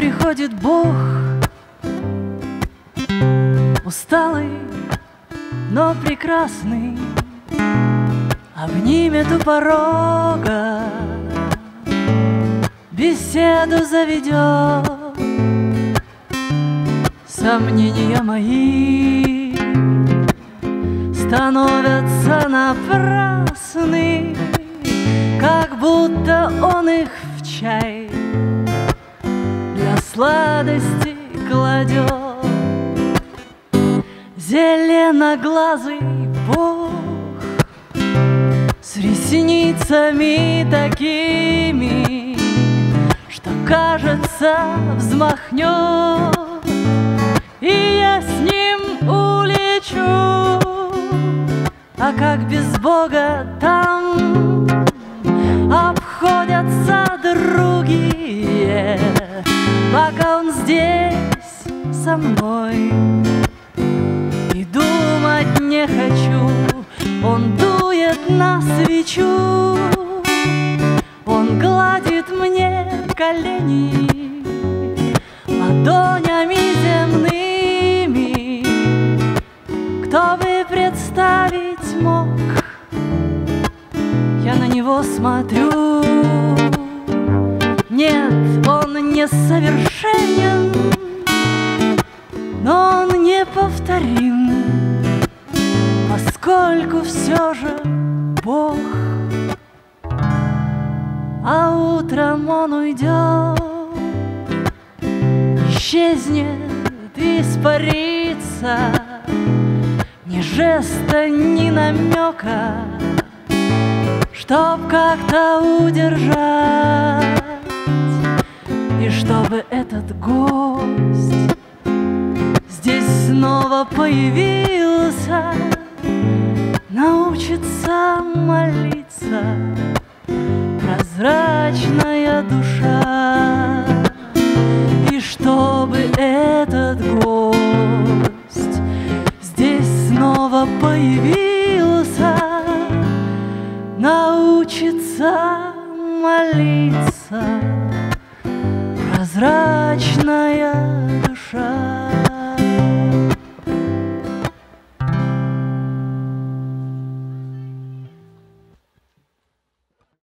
приходит Бог, усталый, но прекрасный, обнимет у порога, беседу заведет. Сомнения мои становятся напрасны, как будто он их в чай для сладости кладет. Зеленоглазый Бог с ресницами такими, что, кажется, взмахнет, и я с ним улечу. А как без Бога там обходятся другие, пока он здесь со мной. И думать не хочу, он дует на свечу, он гладит мне колени ладонями земными. Кто бы представить мог, я на него смотрю. Нет, он не совершенен, но он неповторим, поскольку все же Бог. А утром он уйдет, исчезнет, испарится, ни жеста, ни намека, чтоб как-то удержать, и чтобы этот гость здесь снова появился, научится молиться прозрачная душа, и чтобы этот гость здесь снова появился,